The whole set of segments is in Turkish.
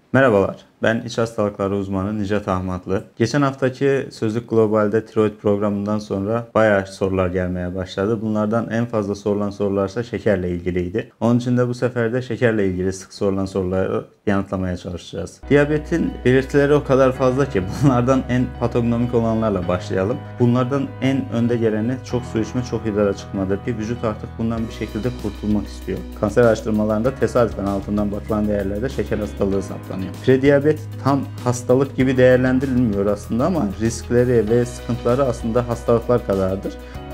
Merhabalar, ben iç hastalıkları uzmanı Nicat Ahmatlı. Geçen haftaki Sözlük Global'de tiroid programından sonra bayağı sorular gelmeye başladı. Bunlardan en fazla sorulan sorularsa şekerle ilgiliydi. Onun için de bu sefer de şekerle ilgili sık sorulan soruları yanıtlamaya çalışacağız. Diyabetin belirtileri o kadar fazla ki bunlardan en patognomik olanlarla başlayalım. Bunlardan en önde geleni çok su içme, çok idara çıkmadır ki vücut artık bundan bir şekilde kurtulmak istiyor. Kanser araştırmalarında tesadüfen altından bakılan değerlerde şeker hastalığı saptanıyor. Prediyabet tam hastalık gibi değerlendirilmiyor aslında ama riskleri ve sıkıntıları aslında hastalıklar kadardır.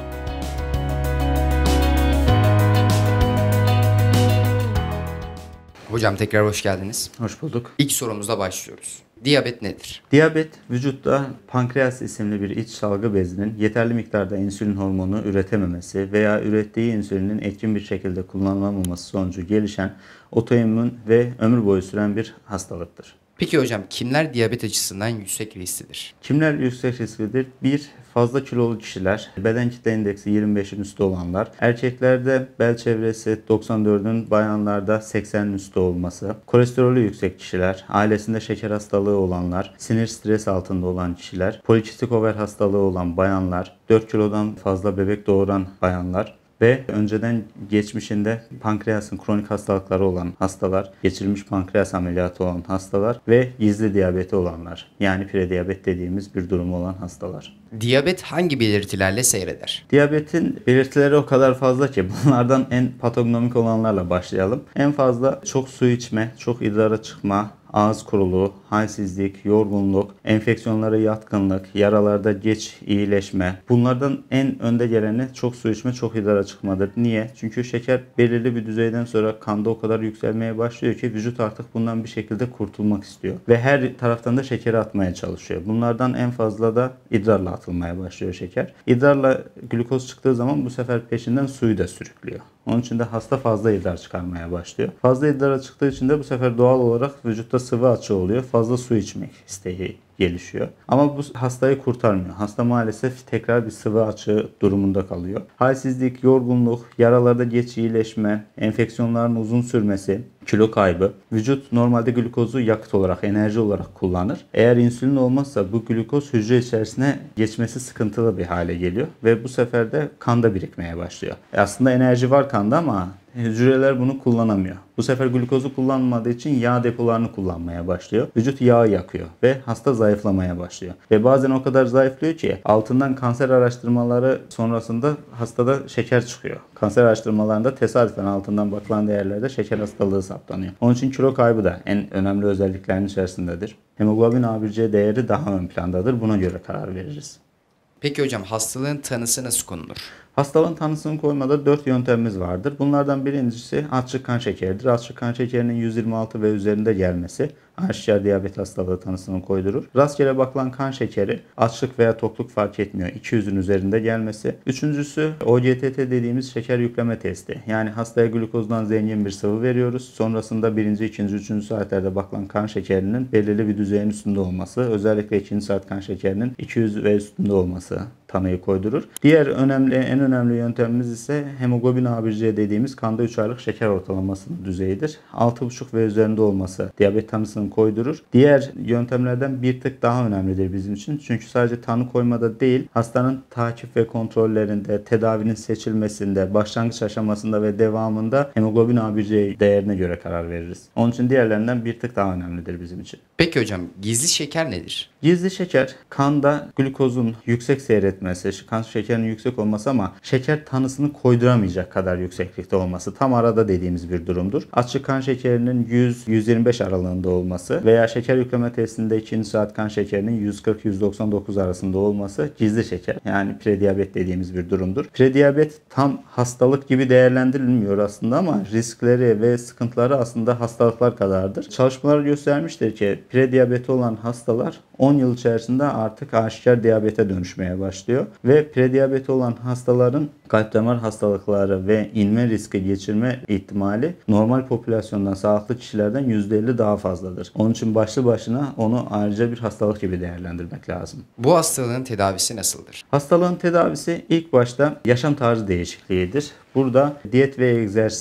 Hocam tekrar hoş geldiniz. Hoş bulduk. İlk sorumuzla başlıyoruz. Diyabet nedir? Diyabet, vücutta pankreas isimli bir iç salgı bezinin yeterli miktarda insülin hormonu üretememesi veya ürettiği insülinin etkin bir şekilde kullanılamaması sonucu gelişen otoimmün ve ömür boyu süren bir hastalıktır. Peki hocam kimler diyabet açısından yüksek risklidir? Kimler yüksek risklidir? 1. Fazla kilolu kişiler, beden kitle indeksi 25'in üstü olanlar, erkeklerde bel çevresi 94'ün, bayanlarda 80'in üstü olması, kolesterolü yüksek kişiler, ailesinde şeker hastalığı olanlar, sinir stres altında olan kişiler, polikistik over hastalığı olan bayanlar, 4 kilodan fazla bebek doğuran bayanlar, ve önceden geçmişinde pankreasın kronik hastalıkları olan hastalar, geçirilmiş pankreas ameliyatı olan hastalar ve gizli diyabeti olanlar, yani prediyabet dediğimiz bir durumu olan hastalar. Diyabet hangi belirtilerle seyreder? Diyabetin belirtileri o kadar fazla ki bunlardan en patognomik olanlarla başlayalım. En fazla çok su içme, çok idrara çıkma, ağız kuruluğu, halsizlik, yorgunluk, enfeksiyonlara yatkınlık, yaralarda geç iyileşme. Bunlardan en önde geleni çok su içme, çok idrara çıkmadır. Niye? Çünkü şeker belirli bir düzeyden sonra kanda o kadar yükselmeye başlıyor ki vücut artık bundan bir şekilde kurtulmak istiyor. Ve her taraftan da şekeri atmaya çalışıyor. Bunlardan en fazla da idrarla atılmaya başlıyor şeker. İdrarla glukoz çıktığı zaman bu sefer peşinden suyu da sürüklüyor. Onun için de hasta fazla idrar çıkarmaya başlıyor. Fazla idrara çıktığı için de bu sefer doğal olarak vücutta sıvı açığı oluyor. Fazla su içmek isteği gelişiyor. Ama bu hastayı kurtarmıyor. Hasta maalesef tekrar bir sıvı açığı durumunda kalıyor. Halsizlik, yorgunluk, yaralarda geç iyileşme, enfeksiyonların uzun sürmesi, kilo kaybı. Vücut normalde glukozu yakıt olarak, enerji olarak kullanır. Eğer insülin olmazsa bu glukoz hücre içerisine geçmesi sıkıntılı bir hale geliyor ve bu sefer de kanda birikmeye başlıyor. Aslında enerji var kanda ama hücreler bunu kullanamıyor. Bu sefer glukozu kullanmadığı için yağ depolarını kullanmaya başlıyor. Vücut yağı yakıyor ve hasta zayıflamaya başlıyor. Ve bazen o kadar zayıflıyor ki altından kanser araştırmaları sonrasında hastada şeker çıkıyor. Kanser araştırmalarında tesadüfen altından bakılan değerlerde şeker hastalığı saptanıyor. Onun için kilo kaybı da en önemli özelliklerin içerisindedir. Hemoglobin A1C değeri daha ön plandadır. Buna göre karar veririz. Peki hocam hastalığın tanısı nasıl konulur? Hastalığın tanısını koymada 4 yöntemimiz vardır. Bunlardan birincisi açlık kan şekeridir. Açlık kan şekerinin 126 ve üzerinde gelmesi aşikar diyabet hastalığı tanısını koydurur. Rastgele bakılan kan şekeri açlık veya tokluk fark etmiyor. 200'ün üzerinde gelmesi. Üçüncüsü OGTT dediğimiz şeker yükleme testi. Yani hastaya glukozdan zengin bir sıvı veriyoruz. Sonrasında birinci, ikinci, üçüncü saatlerde bakılan kan şekerinin belirli bir düzeyin üstünde olması. Özellikle ikinci saat kan şekerinin 200 ve üstünde olması tanıyı koydurur. Diğer en önemli yöntemimiz ise hemoglobin A1C dediğimiz kanda 3 aylık şeker ortalamasının düzeyidir. 6,5 ve üzerinde olması diyabet tanısını koydurur. Diğer yöntemlerden bir tık daha önemlidir bizim için. Çünkü sadece tanı koymada değil, hastanın takip ve kontrollerinde, tedavinin seçilmesinde, başlangıç aşamasında ve devamında hemoglobin A1C değerine göre karar veririz. Onun için diğerlerinden bir tık daha önemlidir bizim için. Peki hocam gizli şeker nedir? Gizli şeker kanda glukozun yüksek seyretmesi, kan şekerinin yüksek olması ama şeker tanısını koyduramayacak kadar yükseklikte olması tam arada dediğimiz bir durumdur. Açık kan şekerinin 100-125 aralığında olması veya şeker yükleme testinde 2. saat kan şekerinin 140-199 arasında olması gizli şeker, yani prediyabet dediğimiz bir durumdur. Prediyabet tam hastalık gibi değerlendirilmiyor aslında ama riskleri ve sıkıntıları aslında hastalıklar kadardır. Çalışmalar göstermiştir ki prediyabeti olan hastalar 10 yıl içerisinde artık aşikar diyabete dönüşmeye başlıyor ve prediyabeti olan hastaların kalp damar hastalıkları ve inme riski geçirme ihtimali normal popülasyondan, sağlıklı kişilerden %50 daha fazladır. Onun için başlı başına onu ayrıca bir hastalık gibi değerlendirmek lazım. Bu hastalığın tedavisi nasıldır? Hastalığın tedavisi ilk başta yaşam tarzı değişikliğidir. Burada diyet ve egzersizi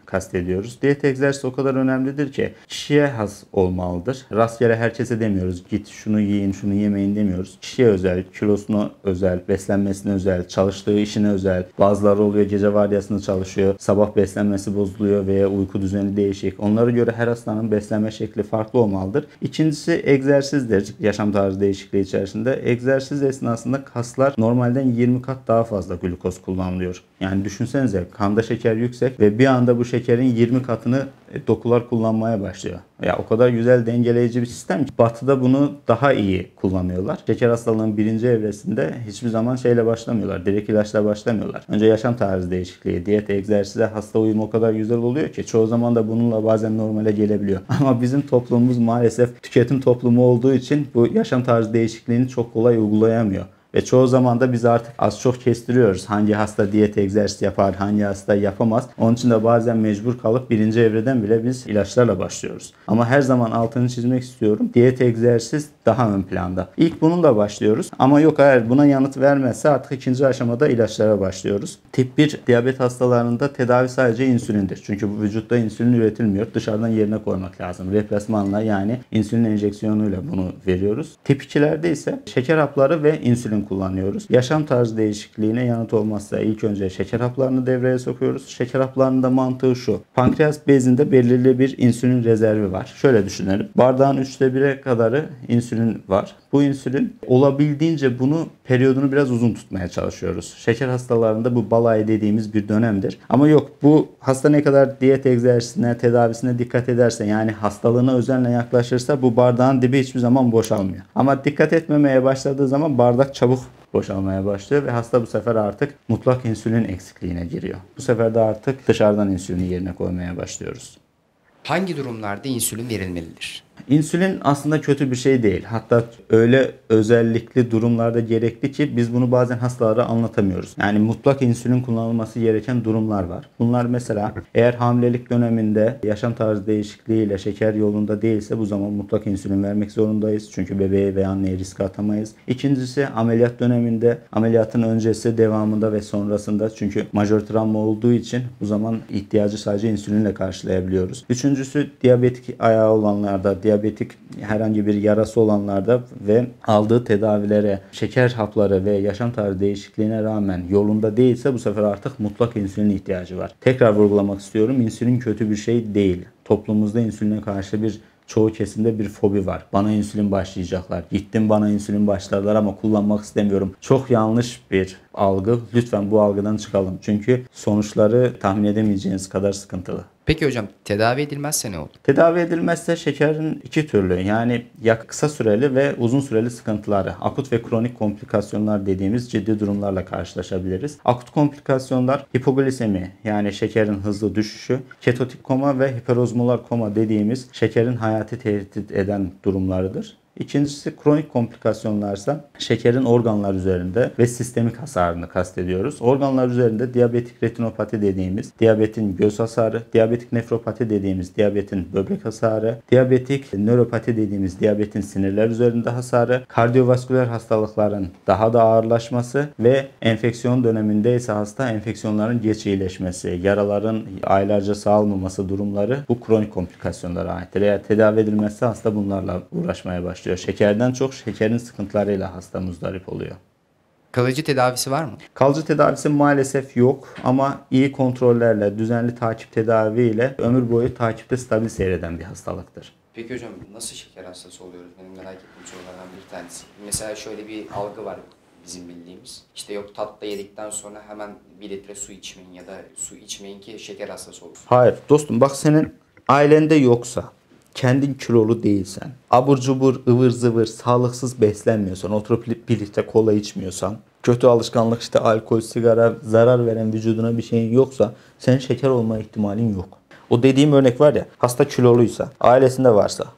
kastediyoruz. Diyet egzersizi o kadar önemlidir ki kişiye has olmalıdır. Rastgele herkese demiyoruz. Git şunu yiyin, şunu yemeyin demiyoruz. Kişiye özel, kilosuna özel, beslenmesine özel, çalıştığı işine özel. Bazıları oluyor gece vardiyasında çalışıyor. Sabah beslenmesi bozuluyor veya uyku düzeni değişik. Onlara göre her hastanın beslenme şekli farklı olmalıdır. İkincisi egzersizdir. Yaşam tarzı değişikliği içerisinde. Egzersiz esnasında kaslar normalden 20 kat daha fazla glukoz kullanılıyor. Yani düşünsenize, kanda şeker yüksek ve bir anda bu şekerin 20 katını dokular kullanmaya başlıyor. Ya o kadar güzel dengeleyici bir sistem ki Batı'da bunu daha iyi kullanıyorlar. Şeker hastalığının birinci evresinde hiçbir zaman şeyle başlamıyorlar. Direkt ilaçla başlamıyorlar. Önce yaşam tarzı değişikliği, diyet, egzersize, hasta uyumu o kadar güzel oluyor ki çoğu zaman da bununla bazen normale gelebiliyor. Ama bizim toplumumuz maalesef tüketim toplumu olduğu için bu yaşam tarzı değişikliğini çok kolay uygulayamıyor. Ve çoğu zaman da biz artık az çok kestiriyoruz. Hangi hasta diyet egzersiz yapar, hangi hasta yapamaz. Onun için de bazen mecbur kalıp birinci evreden bile biz ilaçlarla başlıyoruz. Ama her zaman altını çizmek istiyorum. Diyet egzersiz daha ön planda. İlk bununla başlıyoruz. Ama yok, eğer buna yanıt vermezse artık ikinci aşamada ilaçlara başlıyoruz. Tip 1 diyabet hastalarında tedavi sadece insülindir. Çünkü bu vücutta insülin üretilmiyor. Dışarıdan yerine koymak lazım. Replasmanla, yani insülin enjeksiyonuyla bunu veriyoruz. Tip 2'lerde ise şeker hapları ve insülin kullanıyoruz. Yaşam tarzı değişikliğine yanıt olmazsa ilk önce şeker haplarını devreye sokuyoruz. Şeker haplarının da mantığı şu: pankreas bezinde belirli bir insülin rezervi var. Şöyle düşünelim. Bardağın 1/3'e kadarı insülin var. Bu insülin olabildiğince bunu periyodunu biraz uzun tutmaya çalışıyoruz. Şeker hastalarında bu balayı dediğimiz bir dönemdir. Ama yok, bu hasta ne kadar diyet egzersizine, tedavisine dikkat ederse, yani hastalığına özenle yaklaşırsa bu bardağın dibi hiçbir zaman boşalmıyor. Ama dikkat etmemeye başladığı zaman bardak çabuk boşalmaya başlıyor ve hasta bu sefer artık mutlak insülin eksikliğine giriyor. Bu sefer de artık dışarıdan insülini yerine koymaya başlıyoruz. Hangi durumlarda insülin verilmelidir? İnsülin aslında kötü bir şey değil. Hatta öyle özellikli durumlarda gerekli ki biz bunu bazen hastalara anlatamıyoruz. Yani mutlak insülin kullanılması gereken durumlar var. Bunlar mesela eğer hamilelik döneminde yaşam tarzı değişikliğiyle şeker yolunda değilse bu zaman mutlak insülin vermek zorundayız. Çünkü bebeğe veya anneye riske atamayız. İkincisi ameliyat döneminde, ameliyatın öncesi, devamında ve sonrasında, çünkü majör travma olduğu için bu zaman ihtiyacı sadece insülinle karşılayabiliyoruz. Üçüncüsü diyabetik ayağı olanlarda, diyabetik herhangi bir yarası olanlarda ve aldığı tedavilere, şeker hapları ve yaşam tarzı değişikliğine rağmen yolunda değilse bu sefer artık mutlak insülin ihtiyacı var. Tekrar vurgulamak istiyorum. İnsülin kötü bir şey değil. Toplumumuzda insüline karşı çoğu kesimde bir fobi var. Bana insülin başlayacaklar. Gittim, bana insülin başladılar ama kullanmak istemiyorum. Çok yanlış bir algı. Lütfen bu algıdan çıkalım. Çünkü sonuçları tahmin edemeyeceğiniz kadar sıkıntılı. Peki hocam, tedavi edilmezse ne olur? Tedavi edilmezse şekerin iki türlü, yani ya kısa süreli ve uzun süreli sıkıntıları, akut ve kronik komplikasyonlar dediğimiz ciddi durumlarla karşılaşabiliriz. Akut komplikasyonlar hipoglisemi, yani şekerin hızlı düşüşü, ketotik koma ve hiperozmolar koma dediğimiz şekerin hayati tehdit eden durumlarıdır. İkincisi kronik komplikasyonlarsa şekerin organlar üzerinde ve sistemik hasarını kastediyoruz. Organlar üzerinde diyabetik retinopati dediğimiz diyabetin göz hasarı, diyabetik nefropati dediğimiz diyabetin böbrek hasarı, diyabetik nöropati dediğimiz diyabetin sinirler üzerinde hasarı, kardiyovasküler hastalıkların daha da ağırlaşması ve enfeksiyon döneminde ise hasta enfeksiyonların geç iyileşmesi, yaraların aylarca sağalmaması durumları bu kronik komplikasyonlara aittir. Eğer tedavi edilmezse hasta bunlarla uğraşmaya başlıyor. Şekerden çok şekerin sıkıntılarıyla hasta muzdarip oluyor. Kalıcı tedavisi var mı? Kalıcı tedavisi maalesef yok ama iyi kontrollerle, düzenli takip tedaviyle ömür boyu takipte stabil seyreden bir hastalıktır. Peki hocam, nasıl şeker hastası oluyoruz? Benim merak ettiğim sorulardan bir tanesi. Mesela şöyle bir algı var bizim bildiğimiz. İşte yok, tatlı yedikten sonra hemen 1 litre su içmeyin ya da su içmeyin ki şeker hastası olursun. Hayır dostum, bak, senin ailende yoksa, kendin kilolu değilsen, abur cubur, ıvır zıvır, sağlıksız beslenmiyorsan, oturup birlikte kola içmiyorsan, kötü alışkanlık işte alkol, sigara, zarar veren vücuduna bir şeyin yoksa senin şeker olma ihtimalin yok. O dediğim örnek var ya, hasta kiloluysa, ailesinde varsa,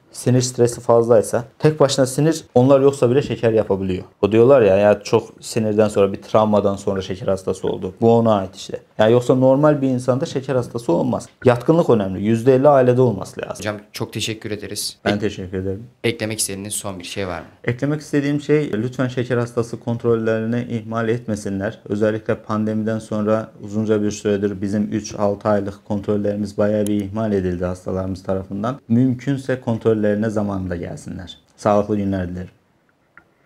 sinir stresi fazlaysa, tek başına sinir onlar yoksa bile şeker yapabiliyor. O diyorlar ya çok sinirden sonra, bir travmadan sonra şeker hastası oldu. Bu ona ait işte. Yani yoksa normal bir insanda şeker hastası olmaz. Yatkınlık önemli. %50 ailede olması lazım. Hocam çok teşekkür ederiz. Ben teşekkür ederim. Eklemek istediğiniz son bir şey var mı? Eklemek istediğim şey, lütfen şeker hastası kontrollerini ihmal etmesinler. Özellikle pandemiden sonra uzunca bir süredir bizim 3-6 aylık kontrollerimiz bayağı bir ihmal edildi hastalarımız tarafından. Mümkünse kontrollerine zamanında gelsinler. Sağlıklı günler dilerim.